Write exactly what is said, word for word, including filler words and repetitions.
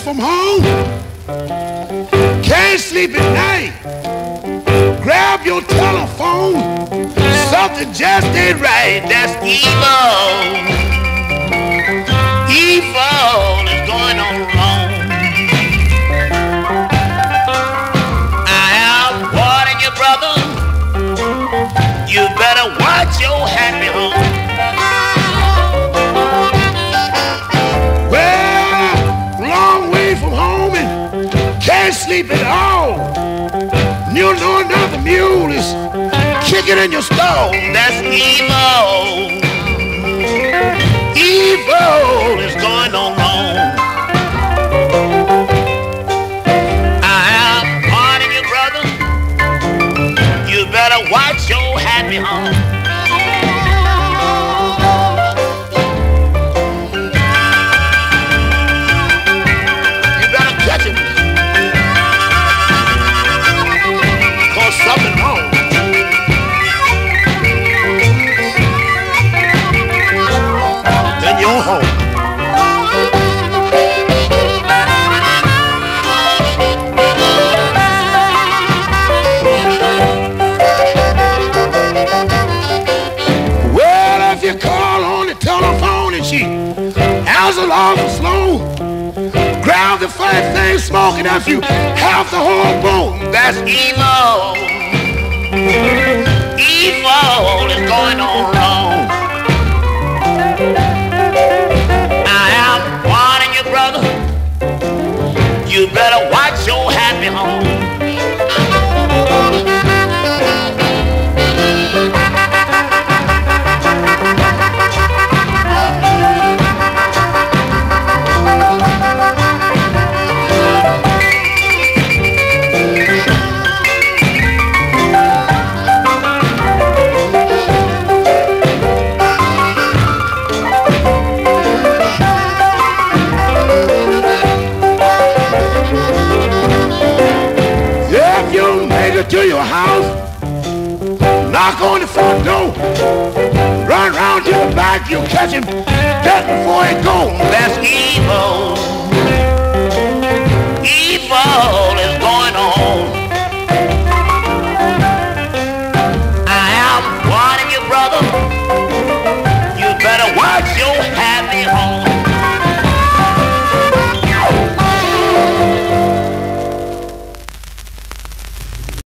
from home, can't sleep at night, grab your telephone, something just ain't right. That's evil. Evil is going on wrong. I am warning you, brother, you better watch your happy home. Can't sleep at all. You know another mule is kicking in your stall. That's evil. Evil is going on wrong. I am warning you, brother, you better watch your happy home. You better catch it. Something wrong. In your home. Well, if you call on the telephone and she answers awful slow, grab the first thing smoking after you half the whole bone. That's evil. Evil is going on wrong. I am warning you, brother, you better watch your happy home. To your house, knock on the front door, run round to the back, you catch him just before he goes. That's evil.